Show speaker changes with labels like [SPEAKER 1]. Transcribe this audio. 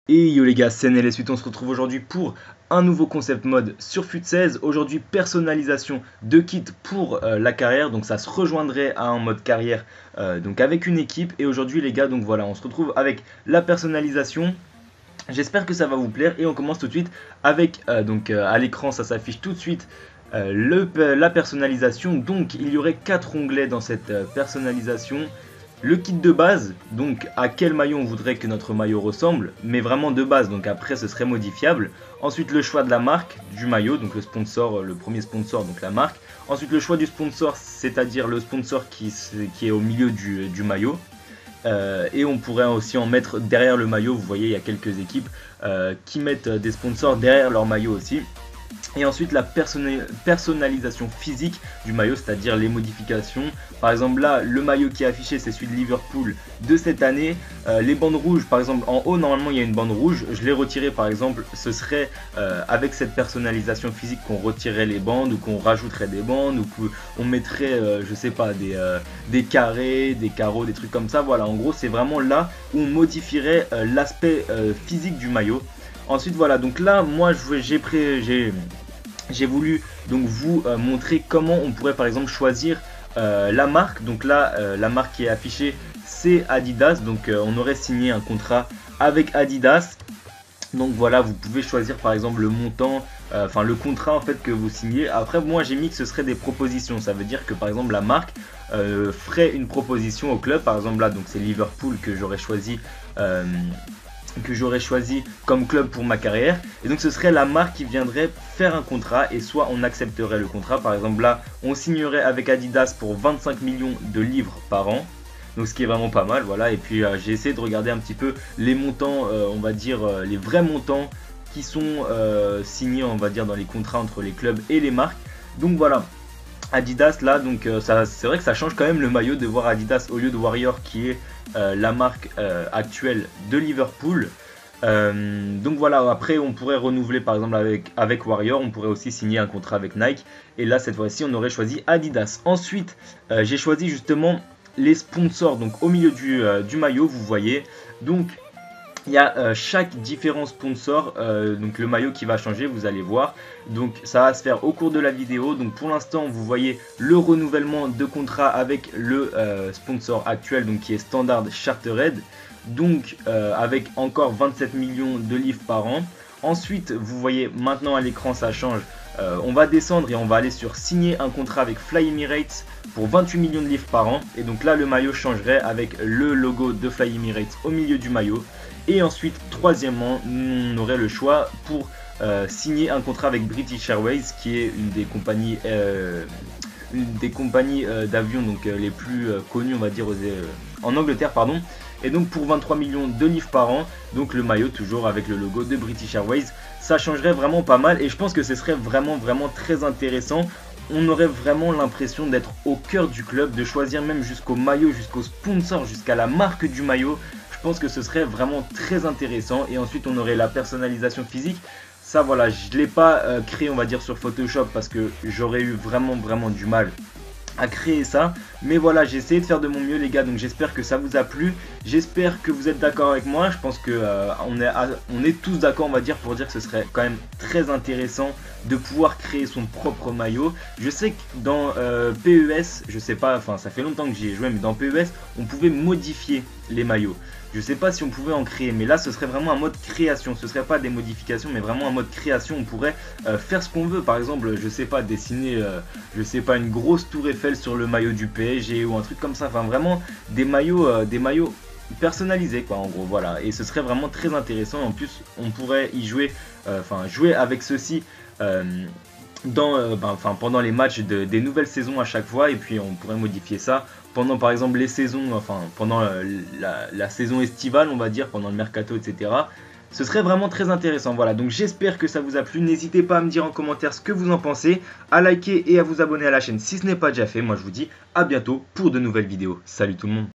[SPEAKER 1] Et yo les gars, c'est NLS8, on se retrouve aujourd'hui pour un nouveau concept mode sur FUT16. Aujourd'hui, personnalisation de kit pour la carrière, donc ça se rejoindrait à un mode carrière donc avec une équipe. Et aujourd'hui les gars, donc voilà, on se retrouve avec la personnalisation. J'espère que ça va vous plaire et on commence tout de suite avec, à l'écran ça s'affiche tout de suite la personnalisation. Donc il y aurait 4 onglets dans cette personnalisation. Le kit de base, donc à quel maillot on voudrait que notre maillot ressemble, mais vraiment de base, donc après ce serait modifiable. Ensuite le choix de la marque du maillot, donc le sponsor, le premier sponsor, donc la marque. Ensuite le choix du sponsor, c'est-à-dire le sponsor qui est au milieu du maillot. Et on pourrait aussi en mettre derrière le maillot. Vous voyez, il y a quelques équipes qui mettent des sponsors derrière leur maillot aussi. Et ensuite la personnalisation physique du maillot, c'est-à-dire les modifications. Par exemple là, le maillot qui est affiché, c'est celui de Liverpool de cette année. Les bandes rouges, par exemple en haut, normalement il y a une bande rouge. Je l'ai retiré par exemple, ce serait avec cette personnalisation physique qu'on retirerait les bandes, ou qu'on rajouterait des bandes, ou qu'on mettrait, je sais pas, des carrés, des carreaux, des trucs comme ça. Voilà, en gros c'est vraiment là où on modifierait l'aspect physique du maillot. Ensuite voilà, donc là moi j'ai voulu donc vous montrer comment on pourrait par exemple choisir la marque. Donc là la marque qui est affichée c'est Adidas, donc on aurait signé un contrat avec Adidas. Donc voilà, vous pouvez choisir par exemple le montant, enfin le contrat en fait que vous signez. Après moi j'ai mis que ce serait des propositions, ça veut dire que par exemple la marque ferait une proposition au club. Par exemple là donc c'est Liverpool que j'aurais choisi comme club pour ma carrière, et donc ce serait la marque qui viendrait faire un contrat, et soit on accepterait le contrat. Par exemple là on signerait avec Adidas pour 25 millions de livres par an, donc ce qui est vraiment pas mal. Voilà, et puis j'ai essayé de regarder un petit peu les montants, on va dire les vrais montants qui sont signés, on va dire, dans les contrats entre les clubs et les marques. Donc voilà, Adidas là, donc c'est vrai que ça change quand même le maillot de voir Adidas au lieu de Warrior qui est la marque actuelle de Liverpool. Donc voilà, après on pourrait renouveler par exemple avec Warrior, on pourrait aussi signer un contrat avec Nike, et là cette fois-ci on aurait choisi Adidas. Ensuite j'ai choisi justement les sponsors, donc au milieu du maillot vous voyez, donc il y a chaque différent sponsor, donc le maillot qui va changer, vous allez voir. Donc ça va se faire au cours de la vidéo. Donc pour l'instant vous voyez le renouvellement de contrat avec le sponsor actuel, donc qui est Standard Chartered, donc avec encore 27 millions de livres par an. Ensuite vous voyez maintenant à l'écran ça change. On va descendre et on va aller sur signer un contrat avec Fly Emirates pour 28 millions de livres par an. Et donc là le maillot changerait avec le logo de Fly Emirates au milieu du maillot. Et ensuite, troisièmement, on aurait le choix pour signer un contrat avec British Airways, qui est une des compagnies d'avions donc les plus connues, on va dire, en Angleterre, pardon. Et donc pour 23 millions de livres par an, donc le maillot toujours avec le logo de British Airways, ça changerait vraiment pas mal, et je pense que ce serait vraiment très intéressant. On aurait vraiment l'impression d'être au cœur du club, de choisir même jusqu'au maillot, jusqu'au sponsor, jusqu'à la marque du maillot. Je pense que ce serait vraiment très intéressant. Et ensuite on aurait la personnalisation physique. Ça voilà, je ne l'ai pas créé on va dire sur Photoshop, parce que j'aurais eu vraiment du mal à créer ça, mais voilà, j'ai essayé de faire de mon mieux les gars. Donc j'espère que ça vous a plu, j'espère que vous êtes d'accord avec moi. Je pense que on est tous d'accord, on va dire, pour dire que ce serait quand même très intéressant de pouvoir créer son propre maillot. Je sais que dans PES, je sais pas, enfin ça fait longtemps que j'y ai joué, mais dans PES on pouvait modifier les maillots. Je sais pas si on pouvait en créer, mais là ce serait vraiment un mode création, ce serait pas des modifications mais vraiment un mode création. On pourrait faire ce qu'on veut, par exemple je sais pas, dessiner je sais pas, une grosse tour Eiffel sur le maillot du PSG ou un truc comme ça. Enfin vraiment des maillots personnalisés quoi, en gros. Voilà, et ce serait vraiment très intéressant. En plus on pourrait y jouer, jouer avec ceci pendant les matchs des nouvelles saisons à chaque fois, et puis on pourrait modifier ça pendant par exemple les saisons, pendant la saison estivale on va dire, pendant le mercato etc. Ce serait vraiment très intéressant. Voilà, donc j'espère que ça vous a plu. N'hésitez pas à me dire en commentaire ce que vous en pensez, à liker et à vous abonner à la chaîne si ce n'est pas déjà fait. Moi je vous dis à bientôt pour de nouvelles vidéos. Salut tout le monde.